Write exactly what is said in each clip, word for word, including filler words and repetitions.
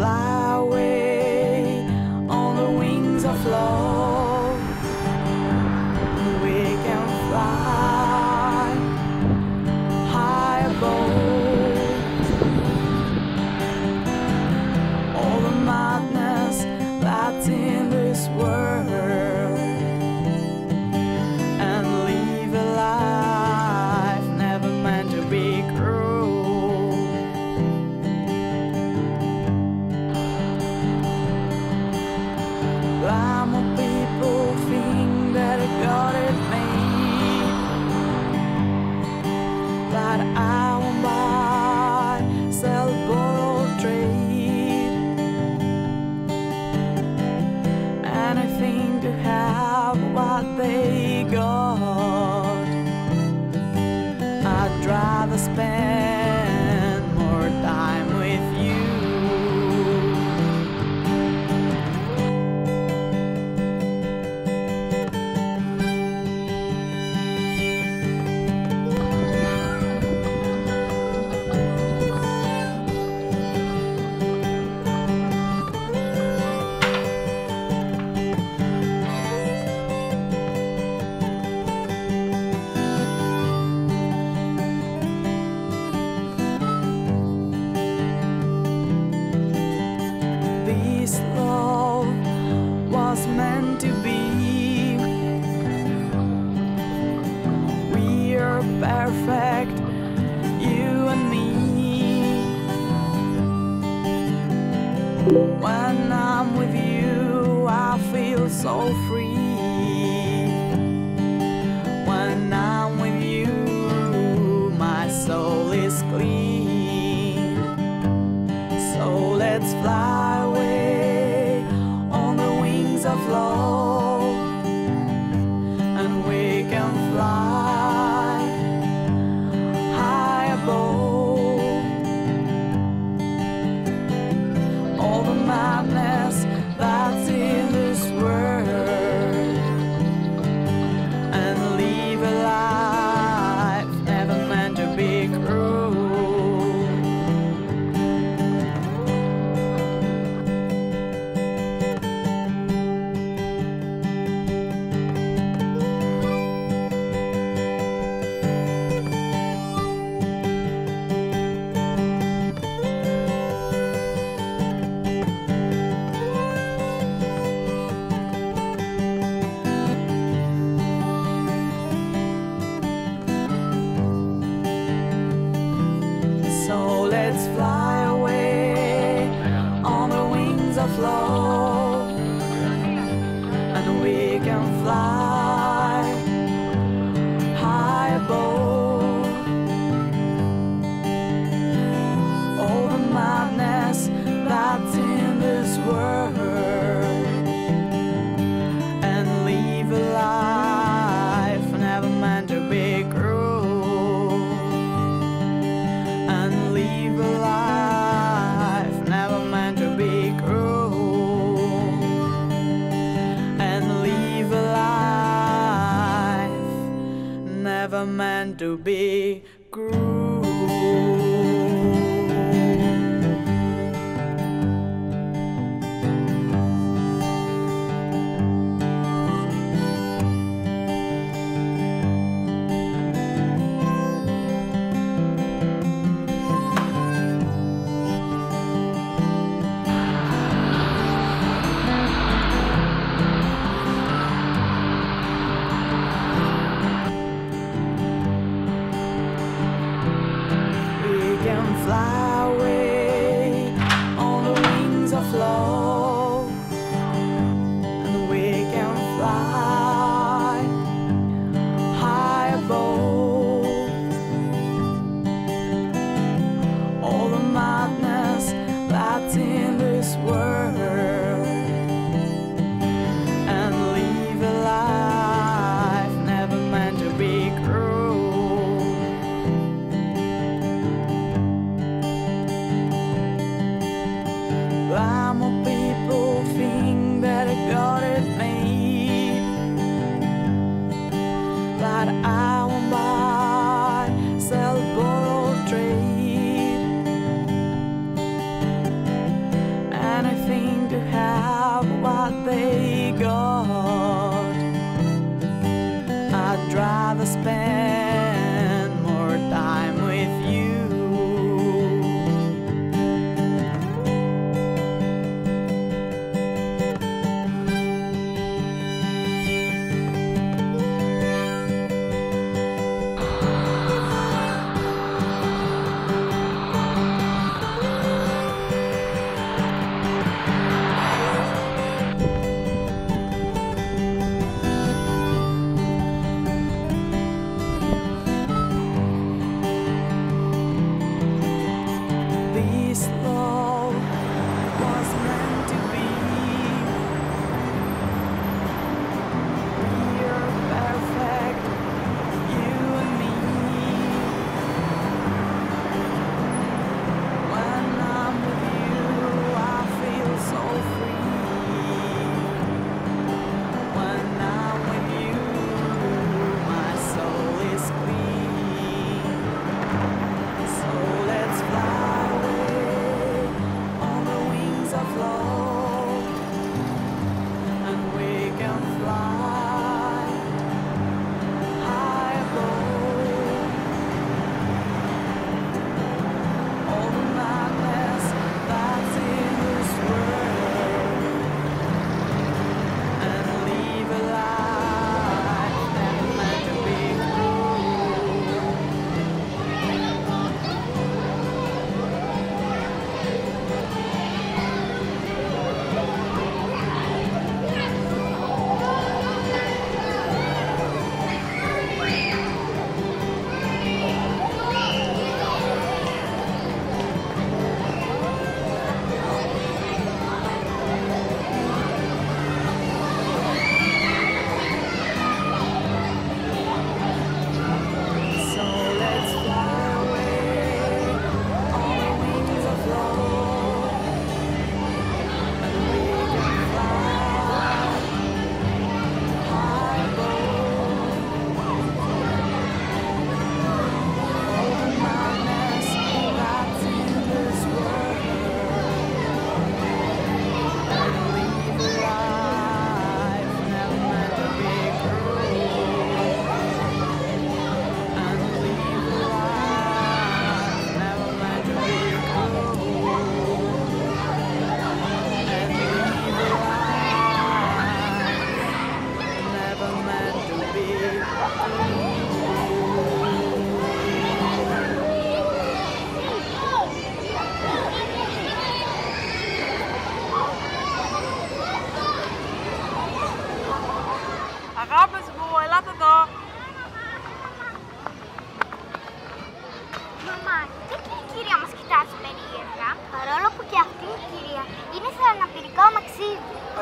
fly away on the wings of love. We can fly high above all the madness that's in this world, and live a life never meant to be cruel. Glamour people think that I got it made, but I won't buy, sell, borrow, trade anything to have what they got. I'd rather spend more time with you. This love was meant to be. We're perfect, you and me. When I'm with you, I feel so free. When I'm with you, my soul is clean. So let's fly away on the wings of love, and we can fly high above all the madness that's in this world, and live a life never meant to be cruel. So let's fly away on the wings of love, and we can fly high above all the madness that's in this world, and live a life never meant to be cruel. Live a life never meant to be cruel, and live a life never meant to be cruel. Fly away on the wings of love, and we can fly high above all the madness that's in this world, and live a life never meant to be cruel. Glamour people think that I got it made, but I won't buy, sell, borrow, trade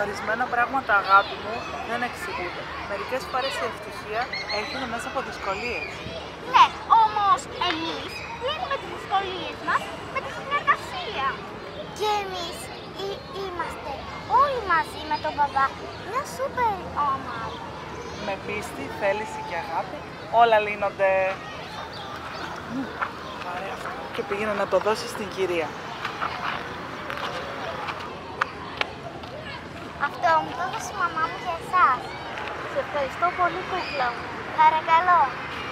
Ορισμένα πράγματα, αγάπη μου, δεν εξηγούνται. Μερικές φορές η ευτυχία έρχεται μέσα από δυσκολίες. Ναι, όμως εμείς λύνουμε τις δυσκολίες μας με τη συνεργασία. Και εμείς εί- είμαστε όλοι μαζί με τον μπαμπά μια σούπερ ομάδα. Με πίστη, θέληση και αγάπη, όλα λύνονται. Πάρε αυτό και πήγαινε να το δώσεις στην κυρία. Αυτό μου το έδωσε η μαμά μου για εσάς. Σε ευχαριστώ πολύ, κούκλα μου. Παρακαλώ.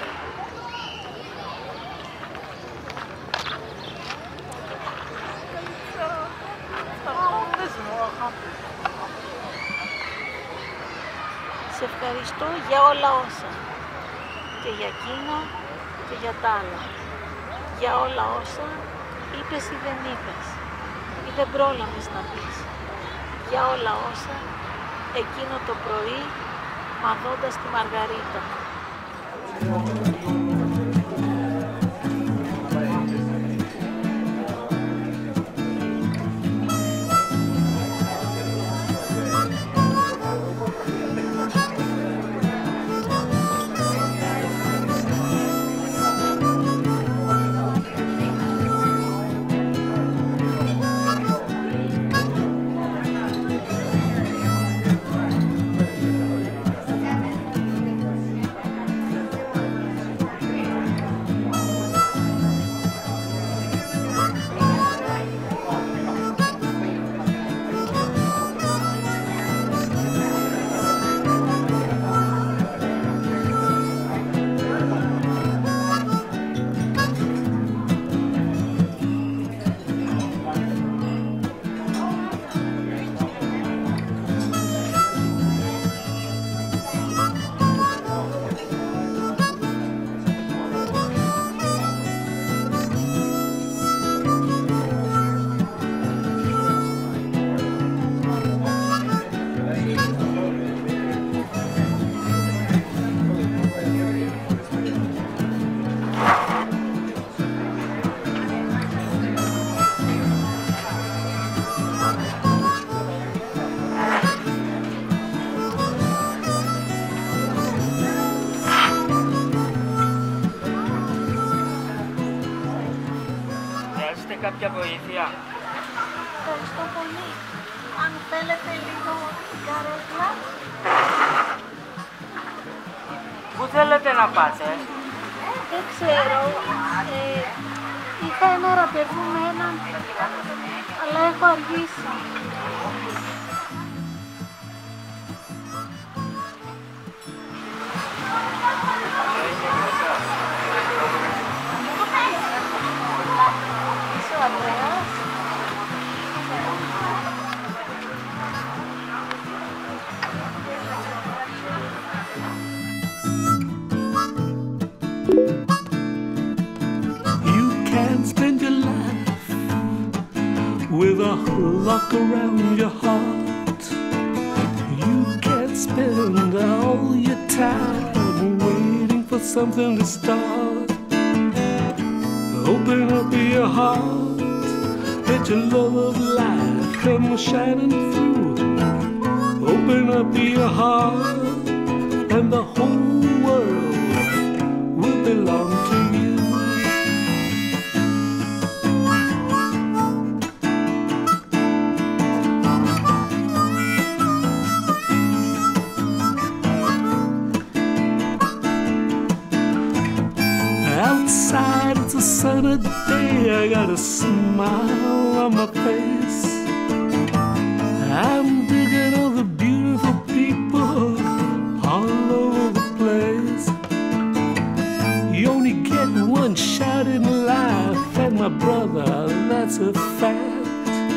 Σε ευχαριστώ για όλα όσα. Και για εκείνα και για τα άλλα. Για όλα όσα είπες ή δεν είπες. Ή δεν πρόλαβες να πεις. Για όλα όσα εκείνο το πρωί μαδώντας τη Μαργαρίτα. Κάποια βοήθεια. Ευχαριστώ πολύ. Αν θέλετε λίγο καρέκλα. Πού θέλετε να πάτε? Δεν ξέρω. Ε, είχα ένα ραντεβού με έναν, αλλά έχω αργήσει. With a lock around your heart, you can't spend all your time waiting for something to start. Open up your heart, let your love of life come shining through. Open up your heart, and the whole world will belong to you. Outside it's a sunny day, I got a smile on my face. I'm digging all the beautiful people all over the place. You only get one shot in life, and my brother, that's a fact.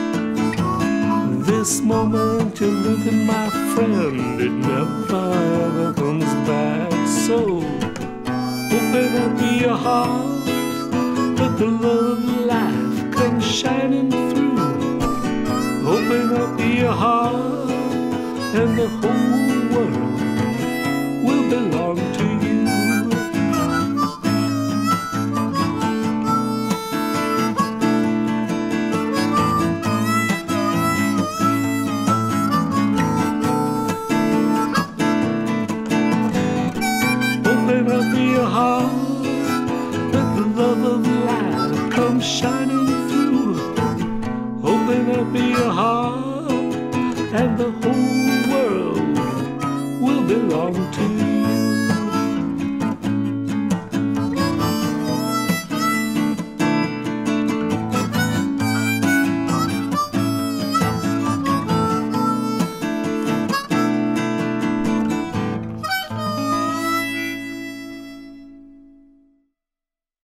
This moment you're living, my friend, it never ever comes back. So open up your heart, let the love of life come shining through. Open up your heart, and the whole world will belong to you. there be a heart, and the whole world will belong to you.